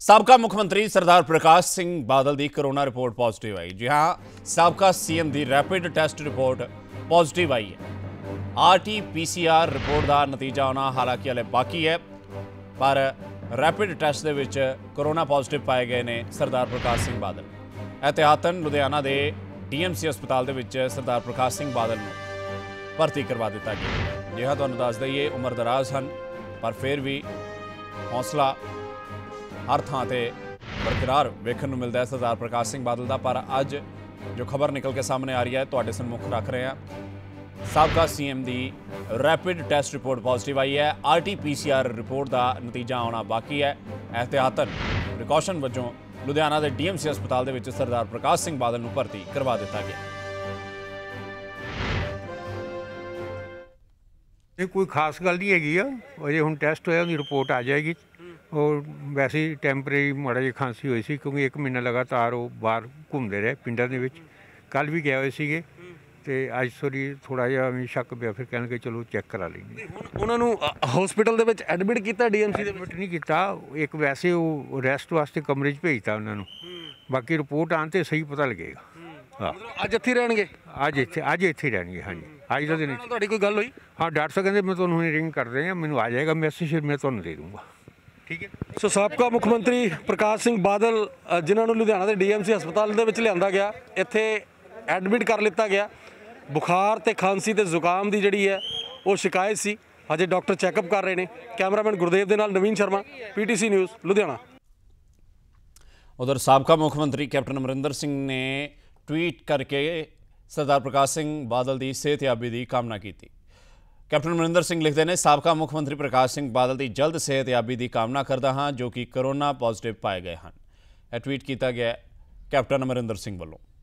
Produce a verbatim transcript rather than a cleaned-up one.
साबका मुख्यमंत्री सरदार प्रकाश सिंह बादल की कोरोना रिपोर्ट पॉजिटिव आई। जी हाँ, साबका सीएम की रैपिड टेस्ट रिपोर्ट पॉजिटिव आई है। R T P C R report का नतीजा आना हालांकि हले बाकी है, पर रैपिड टेस्ट के कोरोना पॉजिटिव पाए गए ने सरदार प्रकाश सिंह बादल। एहतियातन लुधियाना के डी एम सी हस्पताल के सरदार प्रकाश सिंह बादल को भर्ती करवा दिता गया। जी हाँ, तुहानूं दस दईए उम्र दराज हैं, पर फिर भी हौसला हर थां ते बरकरार वेखण नूं मिलदा है सरदार प्रकाश सिंह बादल का। पर अज जो खबर निकल के सामने आ रही है तुहाडे सन्मुख रख रहे हैं। साबका सी एम की रैपिड टेस्ट रिपोर्ट पॉजिटिव आई है। R T P C R report का नतीजा आना बाकी है। एहतियातन प्रिकॉशन वजों लुधियाना के डी एम सी हस्पताल के सरदार प्रकाश सिंह बादल को भर्ती करवा दिता गया। ये कोई खास गल नहीं हैगी आ, अजे हुण टेस्ट होया उहदी रिपोर्ट आ जाएगी। और वैसे ही टैंपरेरी माड़ा जी खांसी हुई सी, क्योंकि एक महीना लगातार वो बाहर घूमते रहे पिंडां दे विच। कल भी गए हुए सीगे ते अज सॉरी थोड़ा जिहा भी शक पिया, फिर कहणगे चलो चैक करा लेंगे। उन्होंने हॉस्पिटल दे विच एडमिट किया, डी एम सी एडमिट नहीं किया, एक वैसे वो रैस्ट वास्ते कमरे च भेजता उन्होंने। बाकी रिपोर्ट आने ते सही पता लगेगा। हाँ, अज इत्थे रहणगे, अज इत्थे अज इत्थे रहणगे। हाँ जी, अज का दिन तुहाडी कोई गल होई? हाँ, डॉक्टर साहब कहते मैं तुहानूं रिंग कर रहे हैं, मैनूं आ जाएगा मैसेज, फिर मैं तुहानूं दे दूँगा। ठीक है। सो साबका मुख मंत्री प्रकाश सिंह बादल जिन्होंने लुधियाना के डी एम सी हस्पताल के लिया गया, इत्थे एडमिट कर लिया गया। बुखार ते खांसी ते जुकाम की जिहड़ी है वो शिकायत सी, अजे डॉक्टर चैकअप कर रहे हैं। कैमरामैन गुरदेव के नाल Naveen Sharma, P T C news Ludhiana. उधर साबका मुख्यमंत्री कैप्टन अमरिंदर सिंह ने ट्वीट करके सरदार प्रकाश सिंह बादल की सेहतयाबी की कामना की। कैप्टन अमरिंदर सिंह लिखते हैं, साबका मुख्यमंत्री प्रकाश सिंह बादल की जल्द सेहतयाबी की कामना करता हाँ, जो कि कोरोना पॉजिटिव पाए गए हैं। यह ट्वीट किया गया कैप्टन अमरिंदर सिंह वालों।